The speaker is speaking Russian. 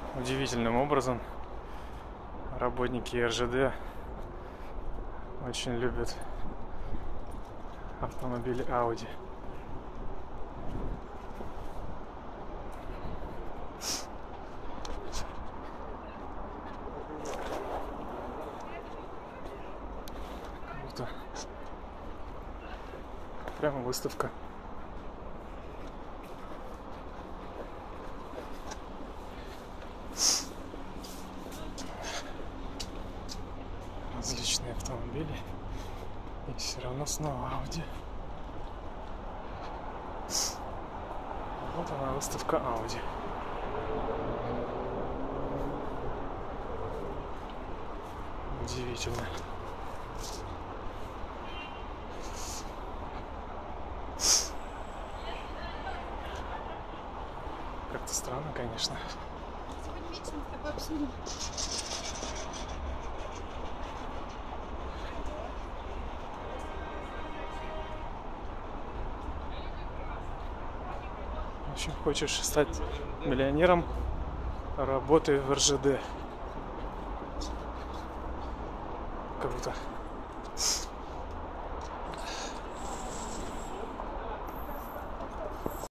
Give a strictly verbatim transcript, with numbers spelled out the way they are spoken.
Удивительным образом работники эр жэ дэ очень любят автомобили Audi. Круто. Прямо выставка. Различные автомобили. И все равно снова Audi. Вот она, выставка Audi. Удивительно. Как-то странно, конечно. Сегодня вечером с тобой обсудим. В общем, хочешь стать миллионером, работай в эр жэ дэ. Круто.